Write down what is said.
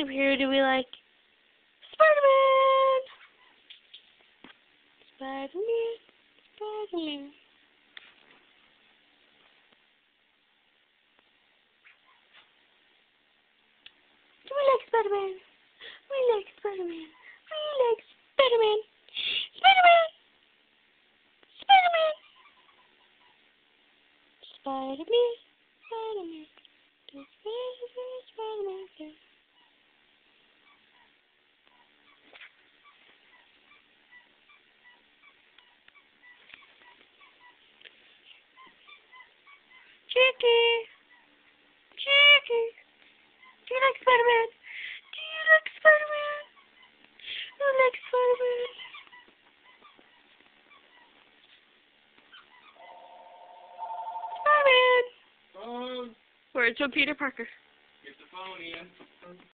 superhero do we like? Spider-Man! Spider-Man. Spider-Man. Do we like Spider-Man? We like Spider-Man. We like Spider-Man. Spider-Man! Spider-Man! Spider-Man. Spider-Man. Spider-Man. Chicky! Chicky! Do you like Spider-Man? Do you like Spider-Man? Who likes Spider-Man? Spider-Man! Phone. Words from Peter Parker. Get the phone, Ian.